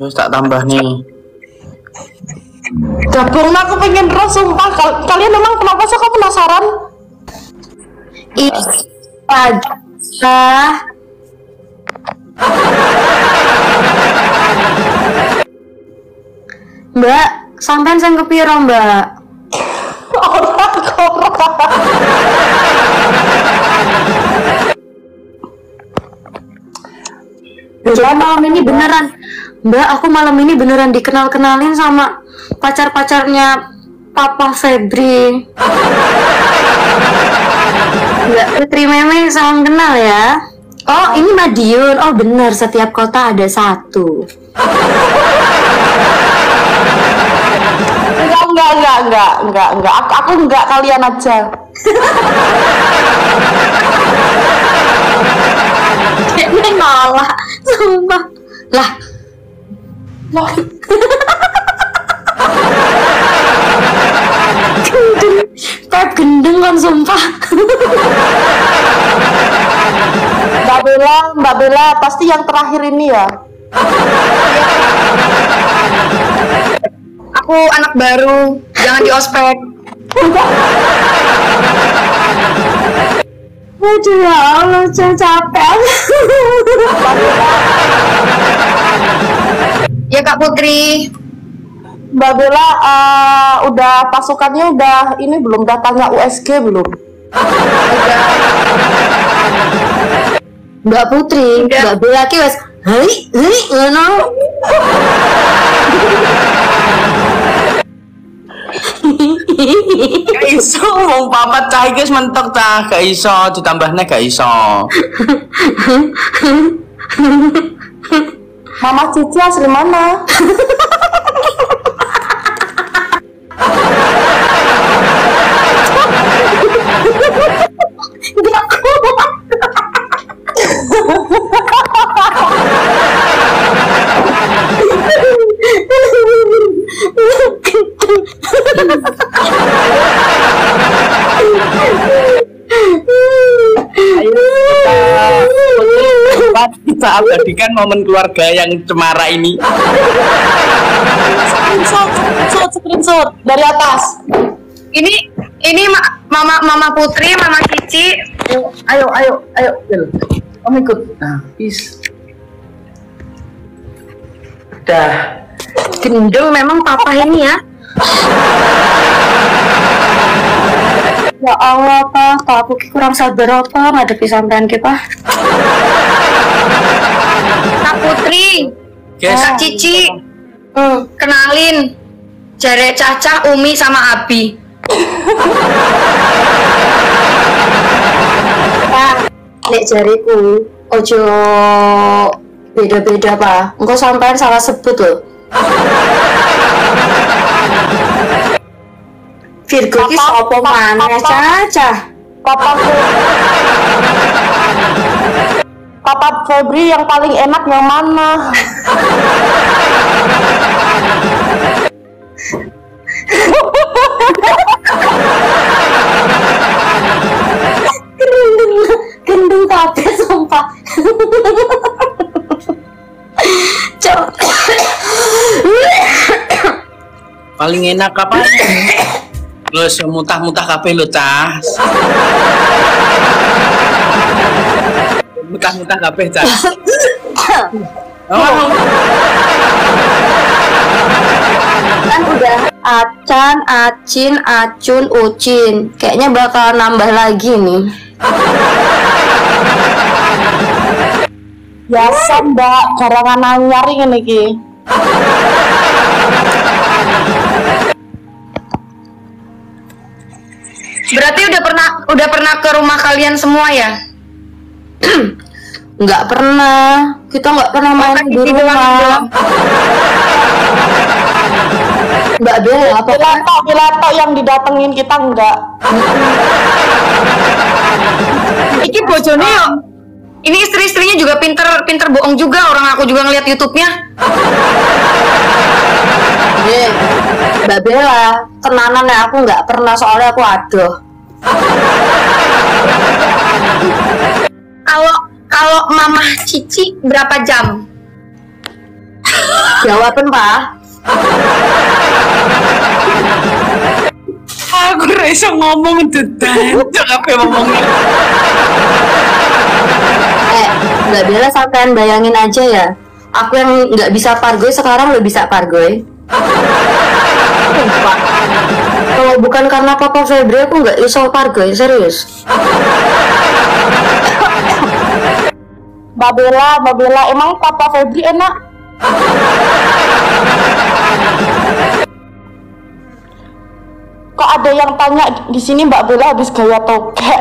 Terus tak tambah nih. Gabung, aku pengen terus sumpah. Kalian memang kenapa sih, aku penasaran? Aja. Mbak, sampean sing kepiro, Mbak? Orang Malam ini beneran, Mbak, aku malam ini beneran dikenalin sama pacar-pacarnya Papa Febri. Mbak Putri Meme, salam kenal ya. Oh, ini Madiun. Oh, bener, setiap kota ada satu. Enggak. Aku enggak, kalian aja. Ini malah, sumpah. Lah. Kayak gendeng kan, sumpah. Mbak Bella, pasti yang terakhir ini ya. Aku anak baru, jangan di ospek. Aduh ya Allah, capek. Ya Kak Putri. Mbak Bella, udah pasukannya udah ini belum? Udah tanya USG belum? Mbak Putri, Mbak Bella ki wes, hai, ngono. Gak iso wong papat cah iki wis mentok cah, gak iso ditambahne gak iso. Mama Cici asli mana? Kita abadikan momen keluarga yang cemara ini. Screenshot dari atas. Ini Mama Putri, Mama Cici. Ayo, Bel. Om ikut. Nah, is. Dah. Gendeng memang papa ini ya. Ya Allah, Pak aku kurang sabar apa ngadepi sampean kita. Kak Putri, Guys, Kak Cici, kenalin, Jare Caca, Umi sama Abi. Pak, nek jariku ojo beda-beda Pak. Engko sampean salah sebut loh. Virgo ki sapa maneh, Caca? Papa Febri yang paling enak yang mana? Gendeng kabeh sumpah. Cok. paling enak apa? Terus muntah-muntah kabeh lho, Cah. Muntah-muntah kabeh, Cah. Oh. Kan udah Acan, Acin, Acun, Ucin. Kayaknya bakal nambah lagi nih. Biasa Mbak, garangan anyar ngene iki. Berarti udah pernah ke rumah kalian semua ya? Nggak pernah. Kita nggak pernah main di rumah. Mbak Bella apa? Pilato yang didatengin kita enggak. Iki bojone yo. Ini istri-istrinya juga pinter bohong juga, orang aku juga ngeliat YouTube-nya. Mbak Bella, tenanan ya, aku nggak pernah, soalnya aku aduh. Kalau Mama Cici berapa jam? jawaban Pak. Aku ora iso ngomong dedan. Apa ngomongnya? Nggak Bella, sampean bayangin aja ya. Aku yang nggak bisa pargoy sekarang udah bisa pargoy. Sumpah. Kalau bukan karena Papa Febri aku nggak iso pargoy, serius. Mbak Bella, emang Papa Febri enak? Kok ada yang tanya di sini Mbak Bella habis gaya tokek?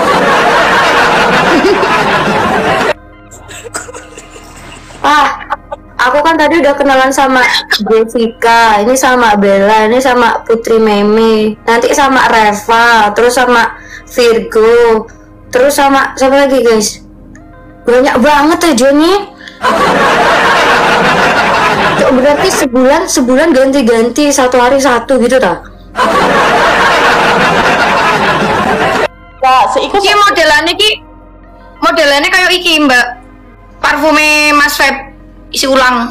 Aku kan tadi udah kenalan sama Jessica, ini sama Bella, ini sama Putri Meme, nanti sama Reva, terus sama Virgo, terus sama siapa lagi guys? Banyak banget ya Joni. Berarti sebulan ganti-ganti, satu hari satu gitu tak? Nah, seikut Iki modelannya kayak iki Mbak. Parfume Mas Feb isi ulang.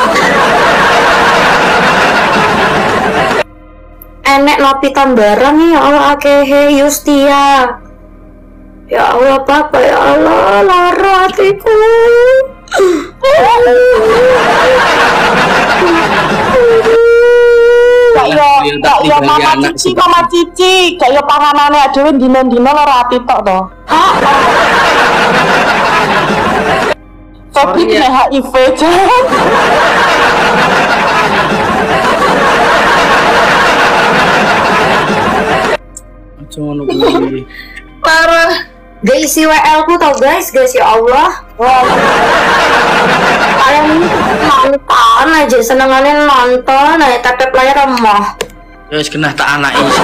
Enek nopitan barang nih ya Allah, akehe Yustia. Ya Allah Papa, ya Allah, lara hatiku. Kak yo mama cici, kak yo panganane dhewe dino-dino lara ati tok to. Tapi kena HIV jangan. Jangan lupa. Parah. Gak isi WL ku tau guys ya Allah. Kalian ini nonton aja, senengannya nonton aja, tatap layar remah. Terus kena tak anak ini.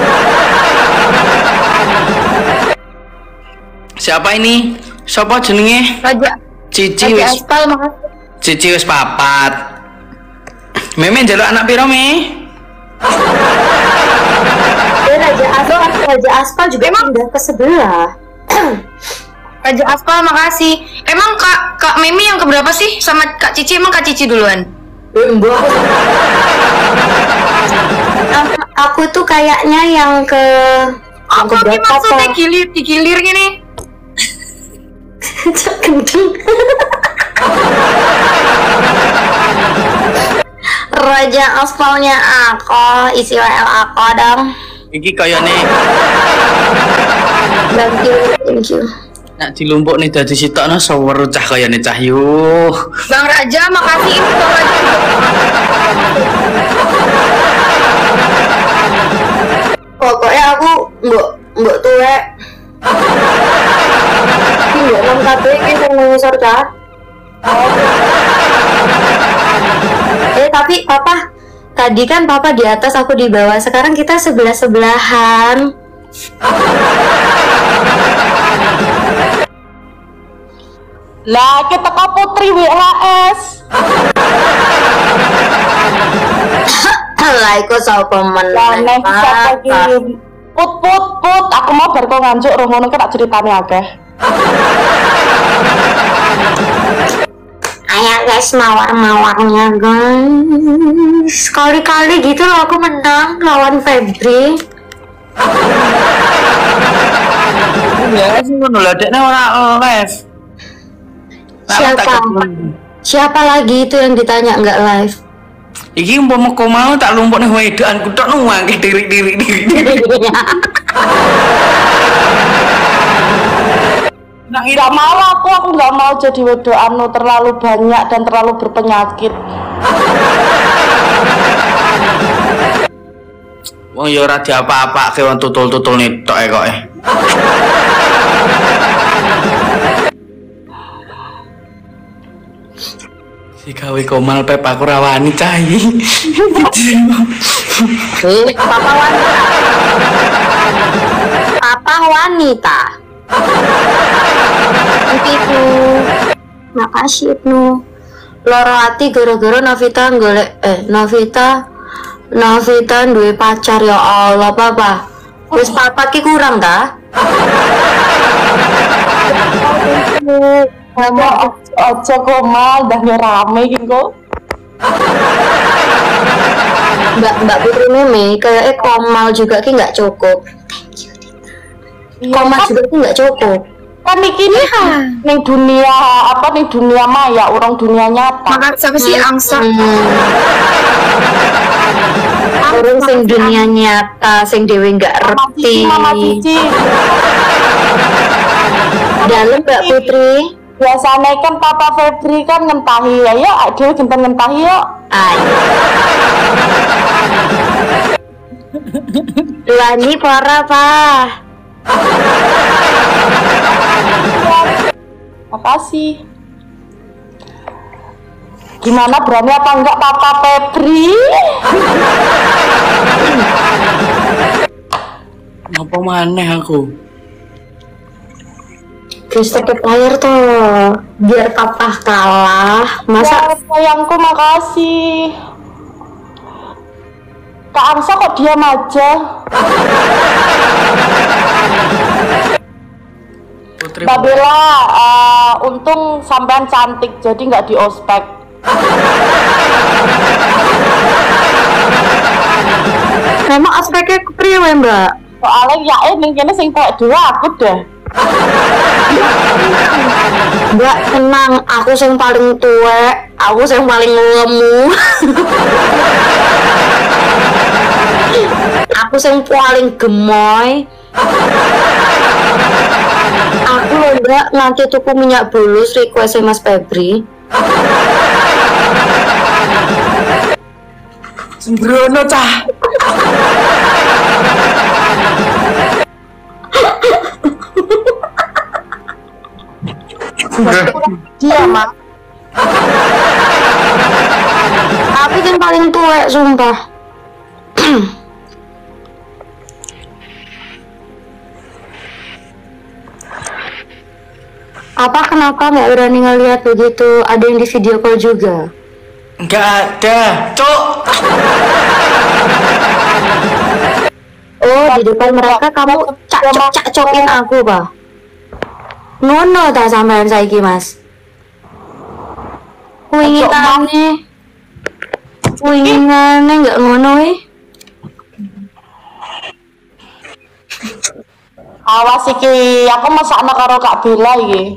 Siapa ini? Siapa jenenge? Raja Cici wis. Aspal, makasih. Cici wis papat. Meme njaluk anak piro, Me? Raja Aspal juga pindah ke sebelah. Raja Aspal, makasih. Emang Kak Mimi yang keberapa sih sama Kak Cici? Emang Kak Cici duluan? Aku tuh kayaknya yang ke Apa sih maksudnya digilir gini? Kenceng. Raja Aspalnya aku, isi WL aku dong. Iki kayane Thank you. nak dilumpuk nih dadi sitokno sawer cah kayane cah yuh. Bang Raja, makasih. Bang Raja. Pokoknya aku mbok tuwek. Mbok nang kabeh iki sing ngisor ta. Tapi Papa, tadi kan Papa di atas, aku di bawah. Sekarang kita sebelah-sebelahan. Lah kita ke Putri WHS. Lah iku sapa meneh. Lah siapa kirim? Put, aku mau bar kok nganjuk roh ngono tak ceritane akeh. Ayo guys, mawar-mawarnya guys. Sekali-kali gitu loh aku menang lawan Febri. Ya sih ngono lho, dekne ora live. Siapa lagi itu yang ditanya nggak live? Iki umpama kau mau tak lumpuk nih wedoanku tok nuang ke diri. Nggak mau aku nggak mau jadi wedoanu terlalu banyak dan terlalu berpenyakit. Wong ya ora diapa-apa ke wong tutul-tutul tok e kok. Si gawe komal pep aku rawani cai. Papa wanita. Itu. Makasih Ibnu. Loro hati gara-gara Novita golek Novita duwe pacar ya Allah Papa. Wis Papa ki kurang ta? Ojo komal dah rame iki kok. Mbak Putri Meme kayaknya Komal juga ki nggak cukup. Komal juga ki nggak cukup. Kan iki ning dunia apa ning dunia maya, orang dunia nyata. Maka siapa sih Angsa? Orang sing dunia nyata, sing dewe nggak ngerti. Mama Cici. Dalam Mbak Putri. Biasanya kan Papa Febri kan ngentahi ya, ya dia genten ngentahi yuk. Lani para Pak. Makasih. Gimana, berani apa enggak Papa Febri? Apa maneh aku? Kristo player tuh biar papa kalah. Masa Ya, sayangku makasih. Kak Angsa kok diam aja? Putri Mbak Bella, untung sampean cantik jadi nggak di ospek. memang aspeknya kepriwe Mbak? Soalnya ya ning kene sing kayak dua aku deh. Mbak tenang, aku yang paling tua, aku yang paling lemu. Aku yang paling gemoy. Aku loh Mbak nanti tuku minyak bulus request Mas Febri. sembrono cah. Dia mak. Aku yang paling tua, sumpah. Apa kenapa nggak berani ngeliat begitu? Ada yang di video call juga? Nggak ada, cok. Oh, di depan mereka kamu cak-cokin aku, Pak. Ngono ta sampean saiki, Mas? Kuingitane. Kuingitane enggak ngono Awas iki, aku masakno karo Kak Bella iki.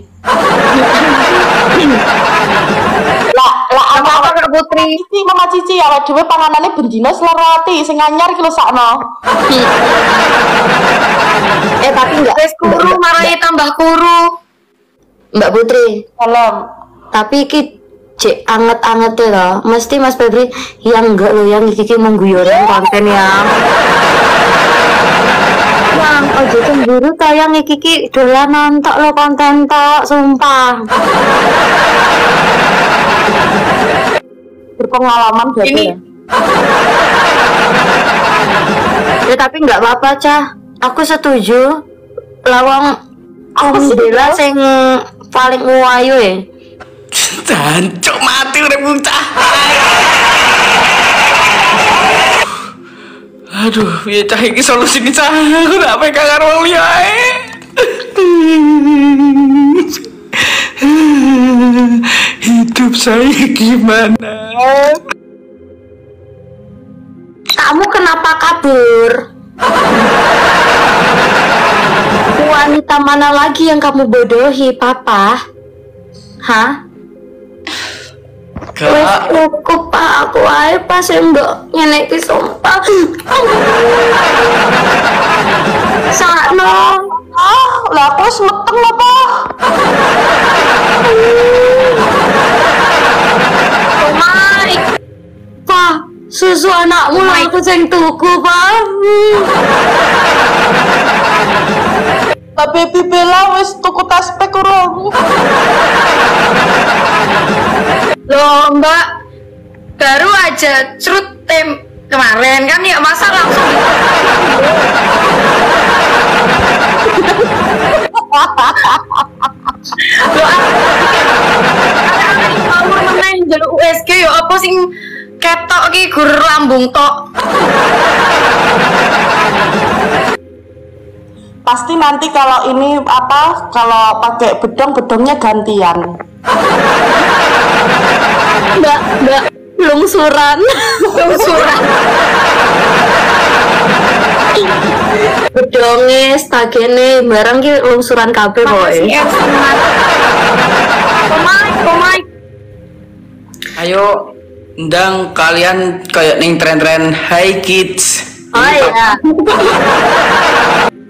Lah Apa Kak Putri? Cici, Mama Cici awake dhewe panganane bendina seloroti sing anyar iki lho sakno. Tapi enggak Wes kuru marahi tambah kuru. Mbak Putri, Salam. tapi iki cek anget-anget ya loh. Mesti Mas Febri yang enggak loh, yang iki mengguyorin konten ya. Yang ojo cemburu tayang iki dolan nonton lo konten tok, sumpah. Berpengalaman berarti Ini. ya. Ya tapi nggak apa-apa Cah, aku setuju. Lawang Bella sing paling nguayu ya. Jancuk mati udah muntah. Aduh, ya cah iki solusine cah. Aku tak pegang karo wong liya ae. Hidup saya gimana? Kamu kenapa kabur? Wanita mana lagi yang kamu bodohi, Papa? Hah? Wes Kak, cukup Pak, aku ae pas mbok nyeneki sumpah. Sakno. Lah aku wis meteng apa? Omai. Pak, susu anakmu lah aku sing tuku, Pak. Mbak Baby Bella wis tuku tas pack urung. Loh Mbak, baru aja cerut kemarin kan ya, masa langsung Loh, ada power meneng jalur USG yo apa sing ketok ki gur lambung tok. Pasti nanti kalau ini apa, kalau pakai bedongnya gantian. Mbak, lungsuran. Bedonge, stagene, barang ki lungsuran kabeh boy. Komai. Ayo ndang kalian kayak ning tren-tren Hi Kids. Oh iya.